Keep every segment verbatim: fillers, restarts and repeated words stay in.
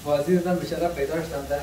بازی دیدم بیچاره پیداش داده.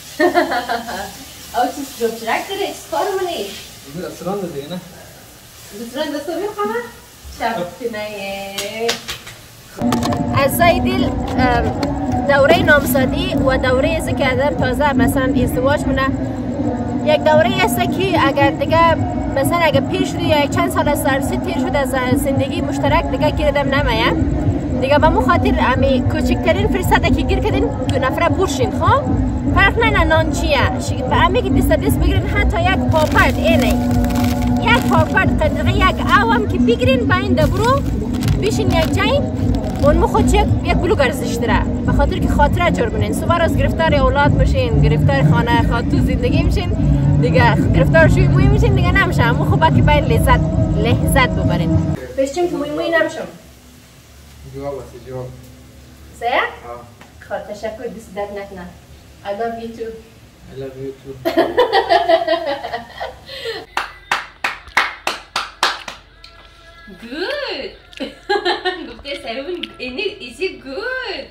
او چیز جوب چرک داره چیز کارو منی؟ این رستوران ده دیگه نه؟ رستوران دسته بیخوامه؟ شب کنه از زایدیل دوره نامزدی و دوره ازی که آدم تازه مثلا ازدواج کنه یک دوره است که اگر دیگه مثلا اگر پیر شدی یا یک چند سال از سرسی تیر شد از زندگی مشترک دیگه گیردم نمیاد دیگه به مو خاطر امی کوچکترین فرصته که گیر کردین دو نفره بوشین خب فرق نه نان چیه به امی که دست دست بگیرین حتی یک پاپرد اینه یک پاپرد قدره یک اوام که بگیرین با این دبرو بیشین یک جای اون مو خود یک یک بلوگ ارزش داره به خاطر که خاطره جور بنین سوار از گرفتار اولاد بشین گرفتار خانه خاطر زندگی میشین دیگه گرفتار شوی موی میشین دیگه نمیشه مو خوبه که باید لذت لذت ببرین بشیم که موی موی نمیشم جواب است جواب سه خاطر تشکر دست درد نکنه I love you too I love you too Good گفته سیون اینی ایزی good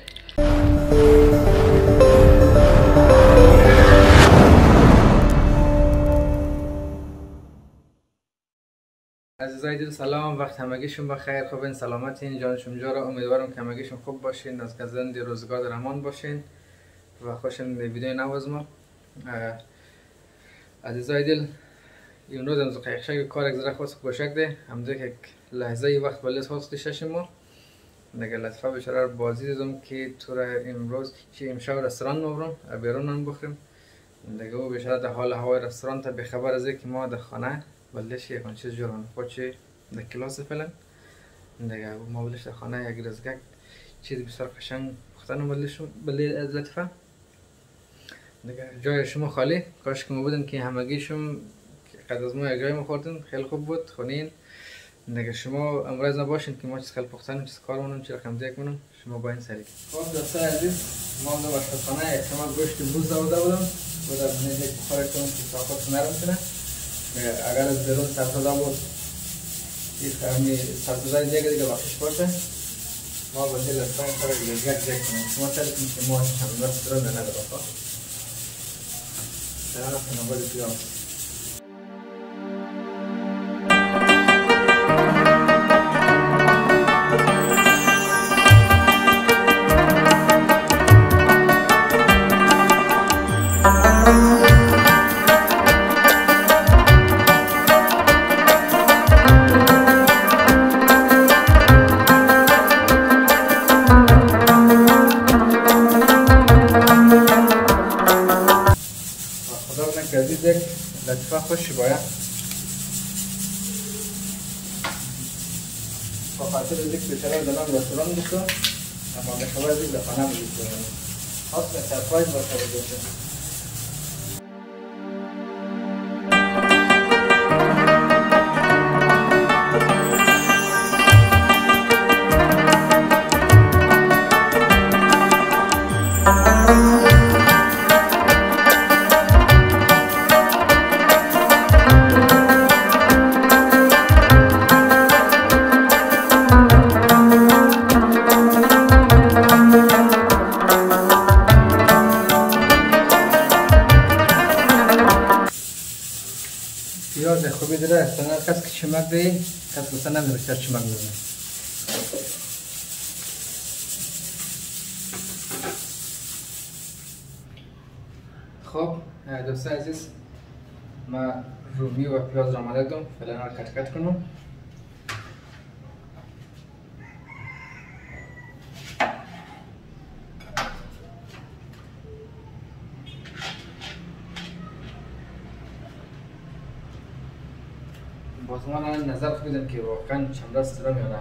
عزیزای دل سلام وقت همگیشون بخیر خوبین سلامتین جانشون جارا امیدوارم که همگیشون خوب باشین از گزند روزگار در امان باشین و خوشین به ویدیو نو از ما عزیزای دل امروز امروز قیقشک کار یک ذره خواست گوشک ده همده که لحظه ای وقت بلیس خواست شش ما دیگه لطفا بشاره بازی دیدم که تو را امروز چی امشب رستوران نبرم بیرون هم بخوریم دیگه او بشاره در حال هوای رستوران تا بخبر از که ما در خانه بلش یکان چیز جوران خودشی در کلاس فعلا دیگه ما بلش در خانه یک رزگک چیز بسیار قشنگ پختن بلش بلی از لطفا دیگه جای شما خالی کاش که ما بودن که همگیشون قد از ما یک جای ما خوردن خیلی خوب بود خونین دیگه شما امروز نباشین که ما چیز خیلی پختن چیز کار مونم چیز رقم دیگه کنم شما با این سریع خب دوستای عزیز ما در آشپزخانه احتمال گوشت بوز داده بودم و در خونه یک بخار کنم که طاقت نرم کنه اگر از بیرون سبزه بود یک همی سبزه دیگه دیگه بخشش باشه ما با دل لطفا این کار دیگه دیگه کنیم شما سرتون که ما چند رستوران نداره بخواه سرانه کنم باید پیاز لطفا خوشی باید با خاطر دیگه بچره دارم رستوران بسته اما به خبر دیگه خانه بسته خواست به سرپرایز باشه بگوشه پیاز خوبی داره استنال کس که چمک ده کس گفتن نمیده بسیار چمک میزنه خب دوستان عزیز ما رومی و پیاز را آماده کردم فعلا را کت کت کنم باز من نظر خوبیدم که واقعا چند راست دارم یا نه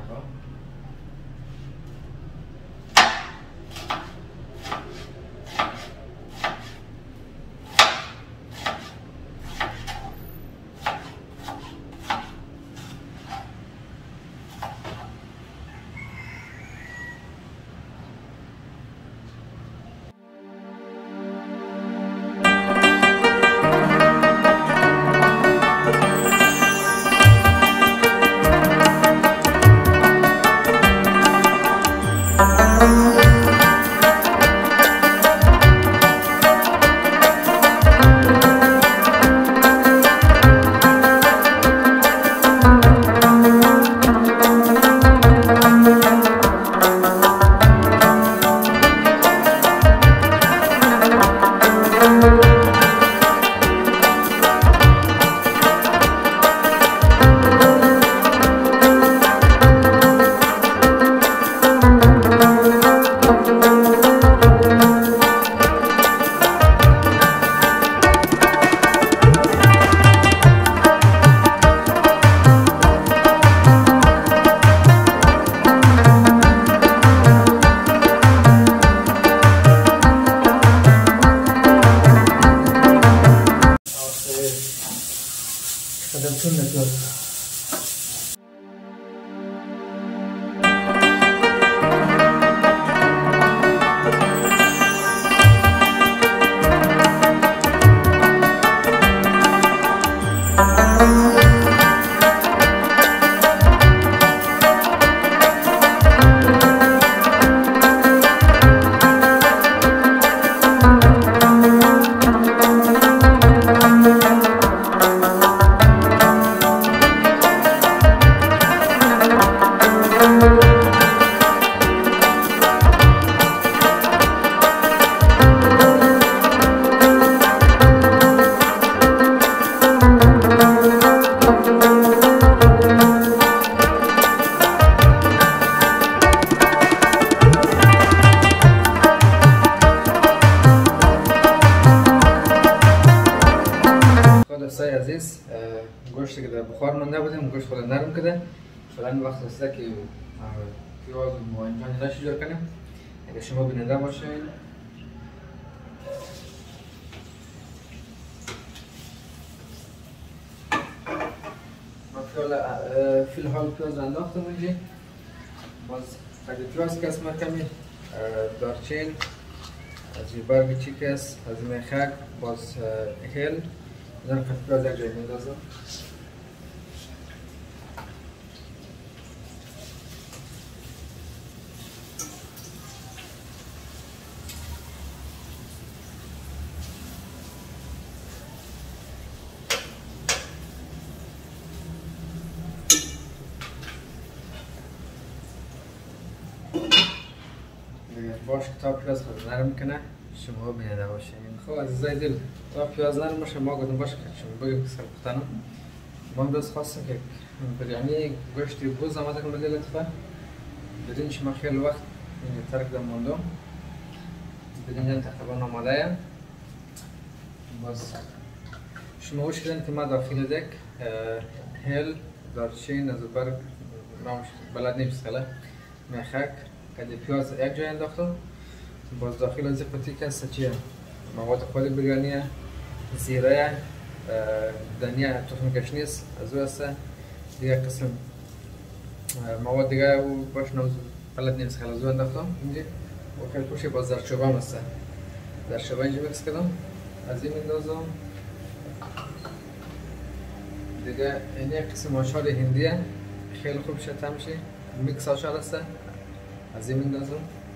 زیتون نکرد. دوستای عزیز، گوشتی که در بخار مونده بودیم گوشت خود نرم کده. فعلا وقت رسیده که پیاز و بانجان رش جور کنیم. اگه شما بیننده باشین ما فی الحال پیاز انداختم اینجا. باز اگه پیاز کس ما کمی دارچین از این برگ چیکس از این میخک باز هل زن خط پیاز یک جایی میندازم. باش که تا پیاز خود نرم کنه شما بیننده باشین. خب عزیزای دل تا پیاز نرم باشه ما گفتم باشه که شما بگیم که سر پختنم ما امروز خواستم که بریانی گوشتی بوز آماده کنم بدید لطفا. بدین شما خیلی وقت اینجا ترک دم موندم. بدین جان تقریبا آماده باز شما گوش کردن که ما داخل دک هل دارچین از برگ نامش بلد نیست خلا میخک کدی پیاز یک جای انداختم. باز داخل از قطعی که هست چیه مواد خود بریانیه زیره دنیا تخم گشنیز از او هست دیگه قسم مواد دیگه او باش نوز بلد نیست خیلی از او انداختم اینجا و خیلی خوشی باز زرچوبه هم هست زرچوبه اینجا مکس کردم از این میندازم دیگه این یک قسم آشار هندیه خیلی خوب شد همشه میکس آشار هست از این میندازم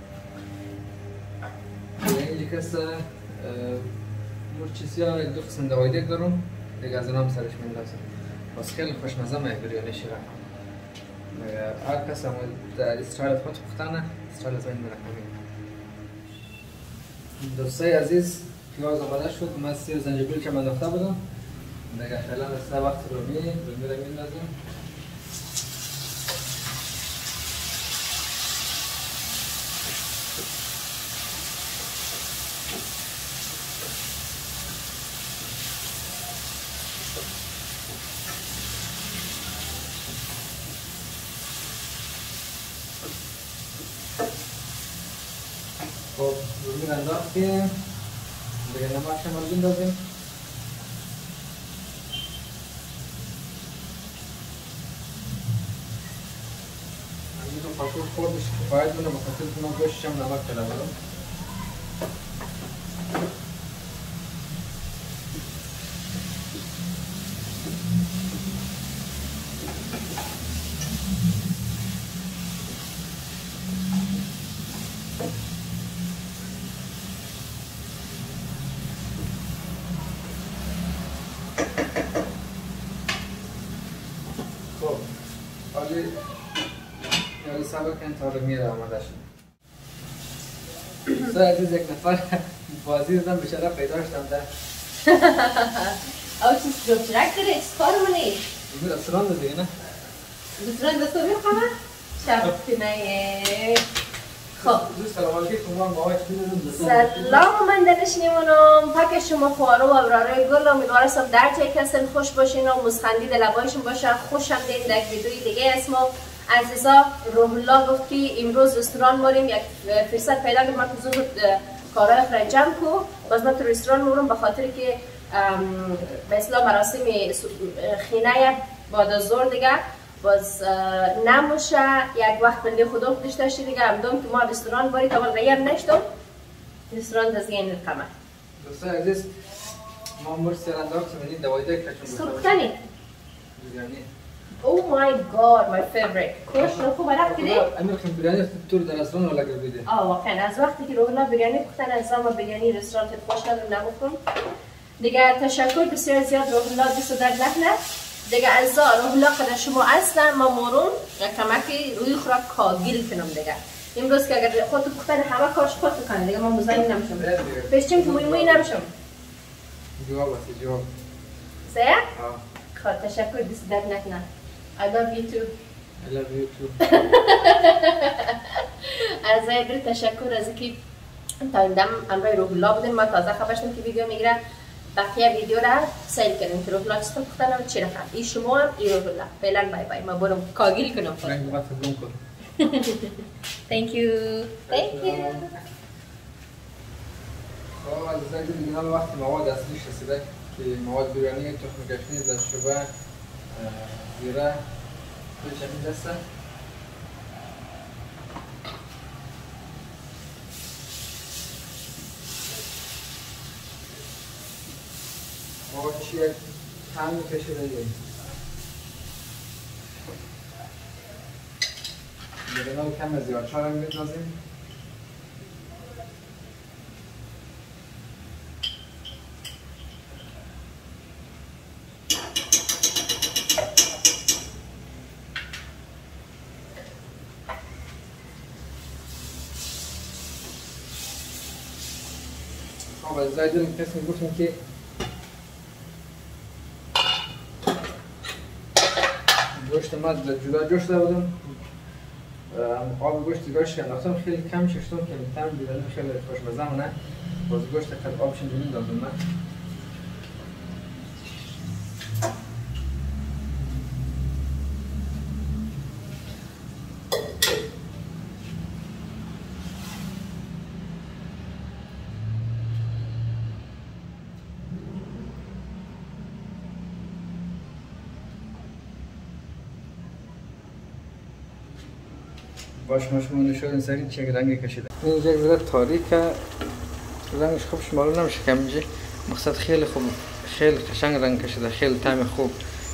اینجا که هست مرچیسی ها دو قسم دوایدک دارم دیگه از این هم سرش میندازم باز خیلی خوشمزه مه بریانی شیره هر کس هم در استرال خود پختنه استرال از این مرکمی. دوستای عزیز پیاز آماده شد من سیر زنجبیل که من انداخته بودم دیگه فعلا رسیده وقت رومی رومی رو میندازم. خب رومی رو انداختیم دیگه نمکش هم رو بندازیم. همینطور پاکور خوردش کفایت بونه بخاطر کنم گوشتش هم نمک کده بودم. حالی صبر کن تا رو میره آماده شد. دوستای عزیز یک نفر بازی دادم بیچاره پیدا شدم ده. او چیز جوب چرک داره چیز کار منی؟ این رستوران ده دیگه نه؟ رستوران دستو بیخوامه؟ شب کنه خب سلام علیکم سلام من دانشنیمونم پاک شما خوارو و ابرارای گل امیدوارم در جای کسن خوش باشین و مسخندی دلبایشون باشه خوشم دین در ویدیوی دیگه اسمو عزیزا روح الله گفت که امروز رستوران ماریم یک فرصت پیدا کردم من زود کارهای خرجم کو باز من تو رستوران مورم به خاطر که به اصطلاح مراسم خینه بعد از ظهر دیگه باز نموشه یک وقت بلی خدا خودش داشتی دیگه هم دوم که ما رستوران باری تا ولی هم نشتم رستوران دزگه این رقمه دوستان عزیز ما مرسی رندار سمینی دوایده کچون سرختنی بیریانی او مای گاد مای فیوریت کوش رو خوب رفت کدی؟ امیر خیم بیریانی تور در رستوران ولا گربیده آه واقعا از وقتی که روحنا بیریانی بختن از ما بیریانی رستوران خوش ندارم نموکم دیگه تشکر بسیار زیاد روحنا دست در نکنه دیگه از روحنا قدر شما اصلا ما مورون یک کمکی روی خوراک کاگیل کنم دیگه امروز که اگر خودتو بختن همه کارش خودتو کنه دیگه ما مزاحم نمیشم پیشتیم که موی موی نمیشم جواب است جواب سه؟ خب تشکر دست در نکنه I love you too. I love you too. از دل تشکر از اینکه تا این دم همراه روح‌الله بودیم ما تازه خبر شدیم که ویدیو میگیره بقیه ویدیو را سیل کردیم که روح‌الله چطور پختن و چی رقم ای شما هم ای روح‌الله فعلا بای بای ما برم کاگیل کنم رنگ بات گم کن Thank you. Thank you. خب از اینکه دیگه وقتی مواد اصلیش رسیده که مواد بیریانی تخم گشنیز زردچوبه زیره توی چمین دسته ما چی یک هم کشیده داریم دیگه نو کم زیاد چهار هم میتنازیم خب از زای دلم کسی میگفتیم که گوشت ما جدا جوش داده بودم آب گوشت گوشت انداختم خیلی کم ششتم که میتونم بیرونم خیلی خوشمزه مونه باز گوشت قد آبش اینجوری دادم من باش مشمول شد این سری چه رنگی کشیده اینجا یک ذره تاریکه رنگش خوبش معلوم نمیشه که اینجا مقصد خیلی خوب خیلی قشنگ رنگ کشیده خیلی طعم خوب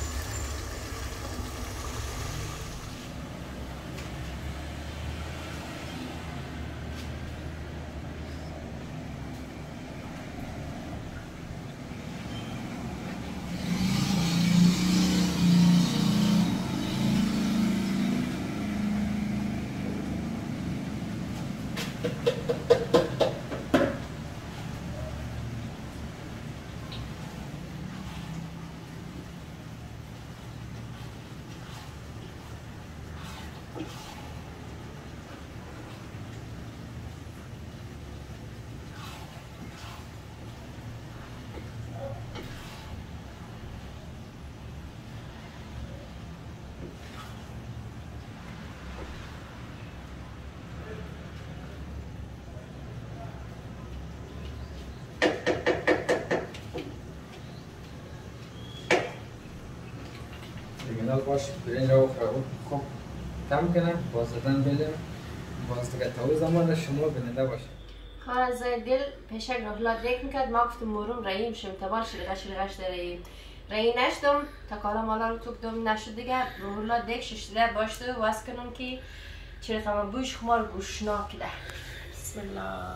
دیگه باش برین رو خوب کم کنم باز زدن بدیم باز دیگه تا زمان شما بیننده باشه خب از دل پیشک روح‌الله دیک میکرد ما گفتم مرون رایی میشم تبال شلغش شلغش داره رایی نشدم تا کالا مالا رو توک دم نشد دیگه روح‌الله دیک ششتره باشته واس کنم که چرا تمام بوش خمار گوشناک ده بسم الله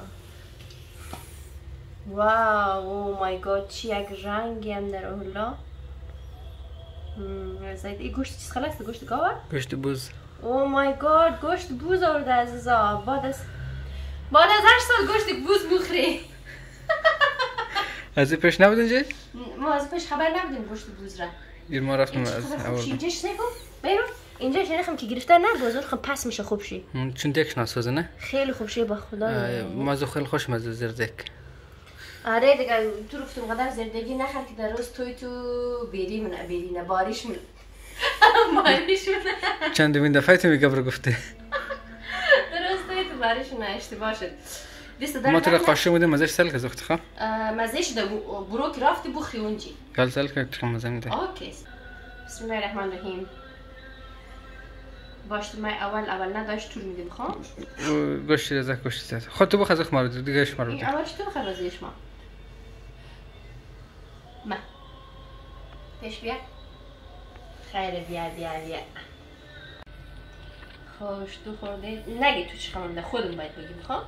واو او مای گاد چی یک رنگی هم در روح‌الله زاید این گوشت چیز خلاص گوشت گاوه؟ گوشت بوز او مای گاد گوشت بوز آورده عزیزا بعد از بعد از هشت سال گوشت بوز بخوری از این پیش نبود اینجا؟ ما از پیش خبر نبودیم گوشت بوز را دیر ما رفتم از اول اینجا چی نگم؟ بیرون اینجا شنیدم که گرفتار نه بازار خب پس میشه خوب شی چون دکش ناسازه نه؟ خیلی خوب شی با خدا مازو خیلی خوش مزه زیر دک آره دیگه تو رفتم قدر زردگی نخر که در روز توی تو بیری منه بیری نه باریش منه باریش منه چند دومین دفعه تو میگه برو گفته در روز توی تو باریش منه اشتباه شد دست ما در تو قاشق بودیم مزهش سل که زخت خواه مزهش ده برو که رفتی بخی اونجی یال سل که تو مزه میده. اوکی. بسم الله الرحمن الرحیم. باش تو ما اول اول نداشت طول میدیم خب گوشت رزق گوشت زد خود تو بخواه زخ مارو دیگه اش مارو این اولش تو بخواه رازیش ما ما پیش بیا خیر بیا بیا بیا خوش تو خورده نگی تو چی خمونده خودم باید بگیم خب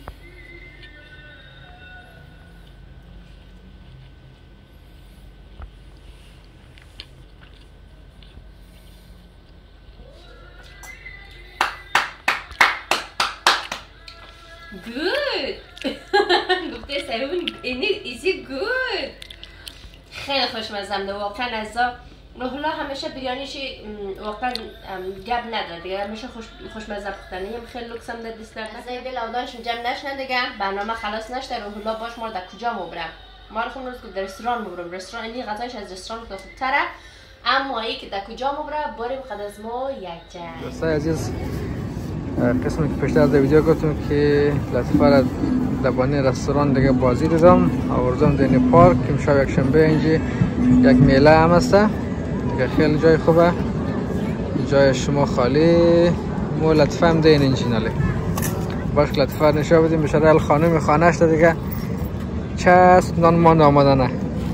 Good. گفته سعیون اینی ایزی گود خیلی خوشمزه واقعا از روح الله همیشه بیریانیش واقعا گب نداره دیگه همیشه خوش خوشمزه پختنی هم خیلی لوکس هم داد دیست از این دل اودانشون جمع نشنه دیگه برنامه خلاص نشده روح الله باش ما رو در کجا مبرم ما رو خون روز که در رستوران مبرم رستوران اینی غذایش از رستوران که خوبتره اما ای که در کجا مبرم بریم خد از ما یک جا دوستای عزیز قسمی که پیشتر از ویدیو گفتم که لطفا را دبانی رستوران دیگه بازی دیدم آوردم دینی پارک که میشه یک شنبه اینجا یک میله هم هسته دیگه خیلی جای خوبه جای شما خالی مو لطفا هم دین اینجا نالی باش لطفا نشا بدیم بشاره الخانومی خانه شده دیگه چست نان ماند آماده نه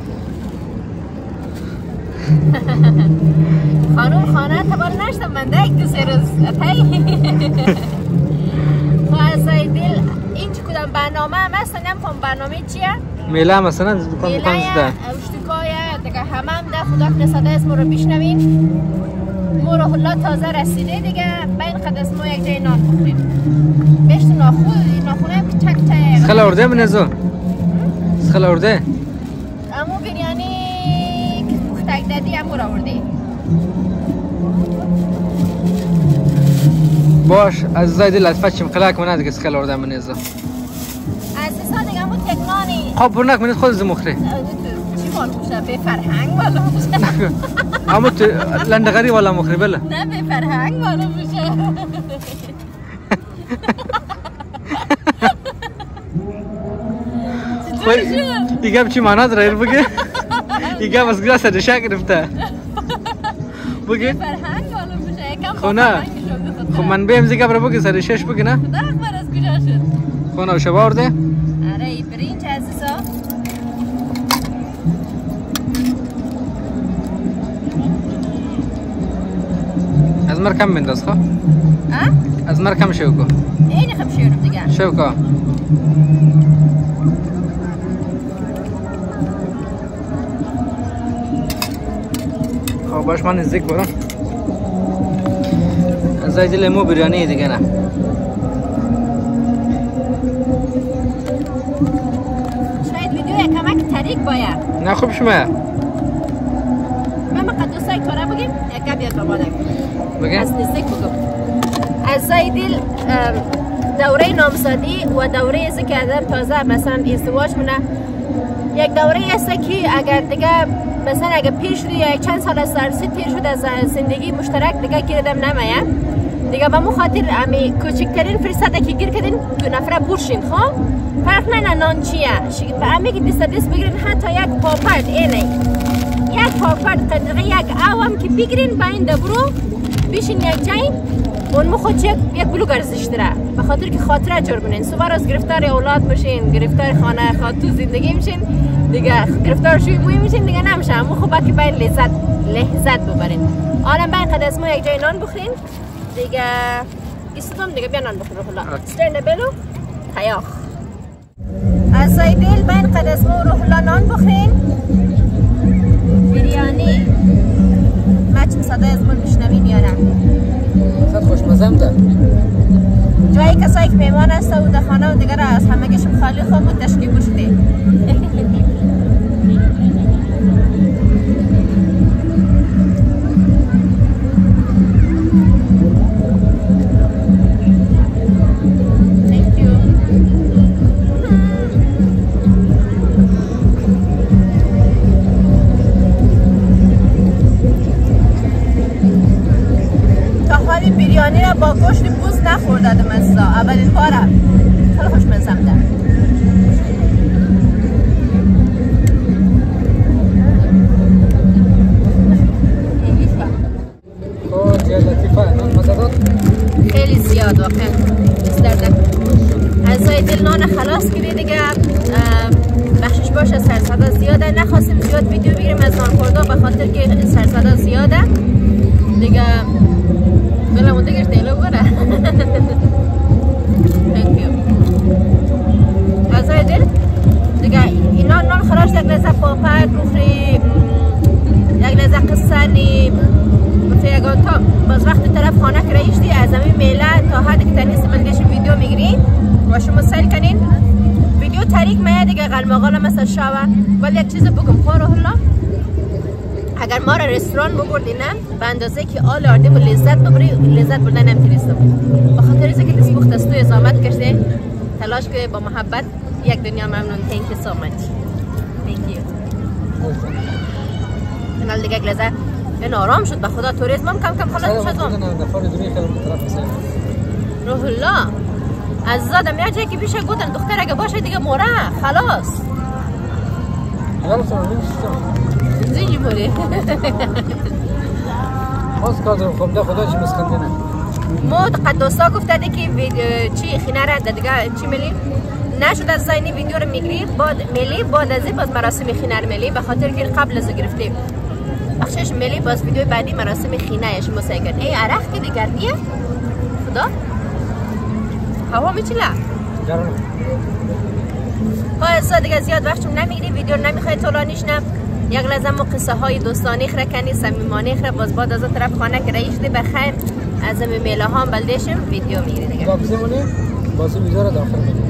خانم خانه تبال نشتم من ده یک دو سه روز پی خواه دل این چه کدام برنامه هم هست نمیفهم برنامه چیه؟ میله هم مثلا دکان دکان زده میله اشتکایه دیگه همه هم ده خدا کنساده اسم رو بشنوین مو روح الله تازه رسیده دیگه بین قد اسمو یک جای نان بخوریم بیشت ناخون ناخونه هم که تک تک سخل ارده منزو سخل ارده امو بریانی که پختک دادی امو را ارده باش از زایده لطفا چیم خلاک منه دیگه سخل ارده منزو از دیسا دیگه امو تکنانی خب برنک منید خود از مخری چی مال خوشه؟ به فرهنگ والا خوشه اما تو لندغری والا مخری بله نه به فرهنگ والا خوشه ایگه چی معنا داره بگه ایگه بس گلاس دشا گرفته بگه فرهنگ والا خوشه یکم خب نه خب من بهم زیگه برای بگه سر شش بگه نه خدا اخبار از کجا شد خب نه شبا ارده اره ای برینج عزیزا از مر کم بنداز خب ها از مر کم شو کو اینی خب شیرم دیگه شو کو خب باش من نزدیک برم از زایده لیمو بریانی دیگه نه شاید ویدیو یک کمک تریک باید نه خوب شما من مقد دوستای کاره بگیم یکم بیاد بابادک بگه از نزدیک بگم از زایدل دوره نامزدی و دوره ازی که آدم تازه مثلا ازدواج منه یک دوره است که اگر دیگه مثلا اگر پیش روی یک چند سال از سرسی تیر شد از زندگی مشترک دیگه گیردم نمیاد دیگه به مو خاطر امی کوچکترین فرصته که گیر کردین دو نفره بورشین خب فرق نه نان چیه به امی که دست دست بگیرین حتی یک پاپرد اینه یک پاپرد قدره یک اوام که بگیرین با این دبرو بیشین یک جای اون مو خود یک یک بلوگ ارزش داره به خاطر که خاطره جور بنین صبح روز گرفتار اولاد بشین گرفتار خانه خاطر زندگی میشین دیگه گرفتار شوی موی میشین دیگه نمیشه مو خوبه که باید لذت لذت ببرین آنم باید قد از ما یک جای نان بخورین دیگه ایستم دیگه بیا نان بخور روح الله استرن بلو تیاخ از زایدل باید قد از ما روح الله نان بخورین بریانی مچم صدای از من میشنوین یا نه صد خوشمزه هم ده جایی کسایی که میمان هسته و در خانه و دیگر از همه گشم خالی خواب بود تشکیل بشده بریانی را با گوشت بوز نخوردم از اولین باره خیلی خوشمزه ده. خیلی زیاد واقعا دوست دارم. از دل نان خلاص کردی دیگه بخشش باشه سرصدا زیاده. نخواستیم زیاد ویدیو بگیریم از نان خورده به خاطر که سرصدا زیاده دیگه. بلمون دیگه تیلو بره. Thank you. از دل دیگه اینا نان خلاص یک لحظه پاپر بخوری یک لحظه قصنی یگان تا باز وقت طرف خانه کرایش دی از همین میله تا حدی که تنیست بلگشیم ویدیو میگیرین و شما سیل کنین ویدیو تاریک میاد دیگه قلماقالا مثل شاوه. ولی یک چیز بگم خواه روح الله اگر ما را رستوران ببردینم به اندازه که آل آردیم و لذت ببری لذت بردن نمیتونستم به خاطر ایزه که دستبخت از توی ازامت کرده تلاش که با محبت یک دنیا ممنون. thank you so much. thank you. اینال دیگه لذت این آرام شد به خدا توریسم هم کم کم خلاص شدم. روح الله از زادم یه جایی که بیشه گودن دختر اگه باشه دیگه موره خلاص زیجی موری باز کادرم خب ده خدا چی مسکندنه ما قدوسا گفته دی که چی خینه را دیگه چی ملی نشد از زاینی ویدیو رو میگیری بعد ملی بعد از این باز مراسم خینه رو ملی به خاطر که قبل از گرفتیم بخشش ملی باز ویدیو بعدی مراسم خینه اش مسای کرد. ای عرق که دیگر نیه خدا هوا میچله گرم ها دیگه زیاد وقتم نمیگیری ویدیو نمیخوای طولانیش نم یک لحظه ما قصه های دوستانی خره کنی صمیمانه خره باز بعد از طرف خانه که رئیس دی بخیر از همه میله ها بلدشم ویدیو میگیری دیگه باکسیمونی باز ویدیو رو داخل میگیری.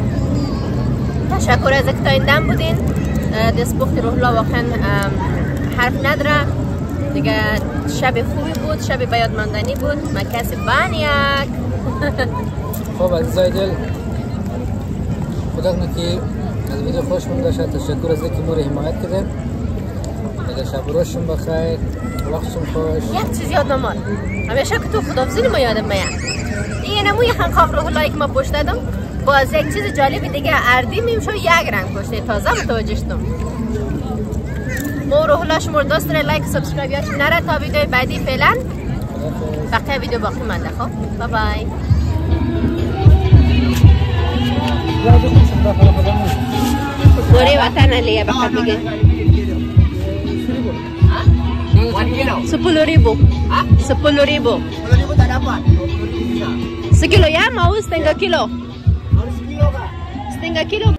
تشکر از که تا این دم بودین. دستبخت روح الله واقعا حرف نداره دیگه. شب خوبی بود شب بیاد ماندنی بود من کسی بانیک خب عزیزای دل خدا کنه که از ویدیو خوشمون داشت. تشکر از اینکه ما رو حمایت کردین دیگه. شب روشون بخیر وقتشون خوش. یک چیز یاد نماد همیشه که تو خداحافظی ما یادم میاد دیگه نمو یه خنخاف روح الله که ما پشت دادم باز یک چیز جالبی دیگه اردی میمشو یک رنگ پشته تازه متوجه شدم. ما روح الله شما دوست داره لایک سابسکرایب یادتون نره تا ویدیو بعدی. فعلا بقیه ویدیو باقی مونده. خب بای بای. بوری وطن علیه بخواد بگه sepuluh ribu sepuluh ribu sekilo ya mau setengah kilo setengah kilo